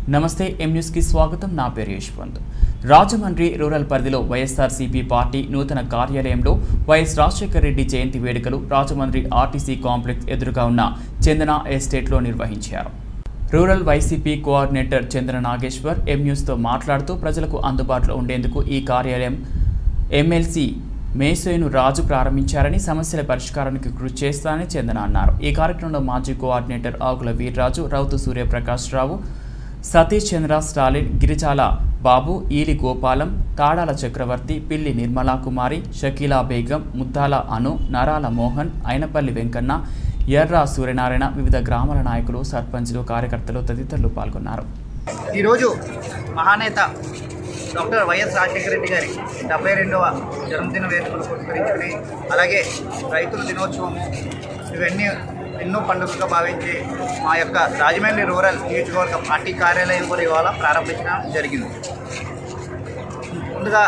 నమస్తే M news కి స్వాగతం। నా పేరు యశ్వంత్। రాజమండ్రి రూరల్ పరిధిలో వైఎస్ఆర్సీపీ పార్టీ నూతన కార్యాలయంలో వైఎస్ రాజశేఖర రెడ్డి జయంతి వేడుకలు రాజమండ్రి ఆర్టీసీ కాంప్లెక్స్ ఎదురుగా ఉన్న చందన ఎస్టేట్లో నిర్వహించారు। Rural YCP coordinator Chandra Nageswar M న్యూస్తో మాట్లాడుతూ ప్రజలకు అందుబాటులో ఉండేందుకు ఈ కార్యాలయం ఎమ్మెల్సీ మేసోయను రాజు ప్రారంభించారని సమస్యల పరిష్కారానికి కృషి చేస్తారని చందన అన్నారు। ఈ కార్యక్రమంలో మాజీ కోఆర్డినేటర్ ఆకుల వీర్రాజు, రౌతు సూర్యప్రకాష్ రావు, సతీష్ చంద్ర, స్టాలిన్, గిరిజాల బాబు, ఈలి గోపాలం, తాడాల చక్రవర్తి, పిల్లి నిర్మలా కుమారి, షకీలా బేగం, ముద్దాల అను, నరాల మోహన్, అయినపల్లి వెంకన్న, ఎర్ర సూర్యనారాయణ, వివిధ గ్రామాల నాయకులు, సర్పంచ్లు, కార్యకర్తలు తదితరులు పాల్గొన్నారు। ఈరోజు మహానేత డాక్టర్ వైఎస్ రాజశేఖర రెడ్డి గారి 72వ జన్మదిన వేడుకలు పురస్కరించుకుని, అలాగే రైతుల దినోత్సవము, ఇవన్నీ ఎన్నో పండుగలుగా భావించి మా యొక్క రాజమండ్రి రూరల్ నియోజకవర్గ పార్టీ కార్యాలయం కూడా ఇవాళ ప్రారంభించడం జరిగింది। ముందుగా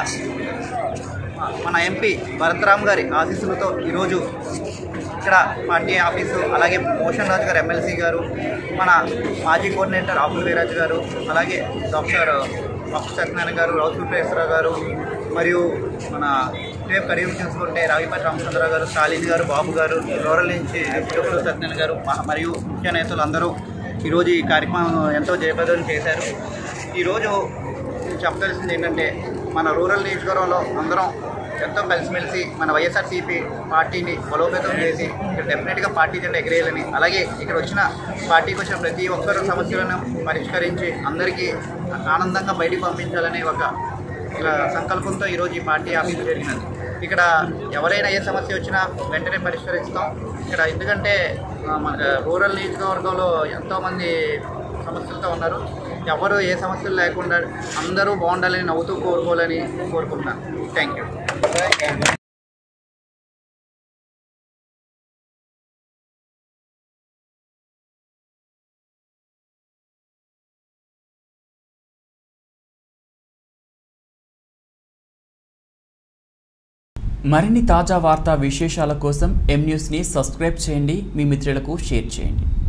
మన ఎంపీ భరత్రామ్ గారి ఆశీస్సులతో ఈరోజు ఇక్కడ పార్టీ ఆఫీసు, అలాగే మోషన్ రాజు గారు ఎమ్మెల్సీ గారు, మన మాజీ కోఆర్డినేటర్ ఆకుల వీరాజు గారు, అలాగే డాక్టర్ సత్యనారాయణ గారు, రౌతు సూర్యప్రకాష్ గారు, మరియు మన రేపు కరీం చూసుకుంటే రావిపతి రామచంద్ర గారు, స్టాలిన్ గారు, బాబు గారు, రూరల్ నుంచి సత్యనారాయణ గారు మరియు ముఖ్య నేతలు అందరూ ఈరోజు ఈ కార్యక్రమం ఎంతో జయప్రదం చేశారు। ఈరోజు చెప్పదలసింది ఏంటంటే, మన రూరల్ నియోజకవర్గంలో అందరం ఎంతో కలిసిమెలిసి మన వైఎస్ఆర్సీపీ పార్టీని బలోపేతం చేసి ఇక్కడ డెఫినెట్గా పార్టీ జెండా ఎగిరేయాలని, అలాగే ఇక్కడ వచ్చిన పార్టీకి వచ్చిన ప్రతి ఒక్కరు సమస్యలను పరిష్కరించి అందరికీ ఆనందంగా బయటికి పంపించాలనే ఒక సంకల్పంతో ఈరోజు ఈ పార్టీ ఆఫీసు జరిగినది। ఇక్కడ ఎవరైనా ఏ సమస్య వచ్చినా వెంటనే పరిష్కరిస్తాం ఇక్కడ, ఎందుకంటే మన రూరల్ నియోజకవర్గంలో ఎంతోమంది సమస్యలతో ఉన్నారు। ఎవరు ఏ సమస్యలు లేకుండా అందరూ బాగుండాలని, నవ్వుతూ కోరుకోవాలని కోరుకుంటున్నాను। Thank you. మరిన్ని తాజా వార్తా విశేషాల కోసం ఎం న్యూస్ని సబ్స్క్రైబ్ చేయండి, మీ మిత్రులకు షేర్ చేయండి।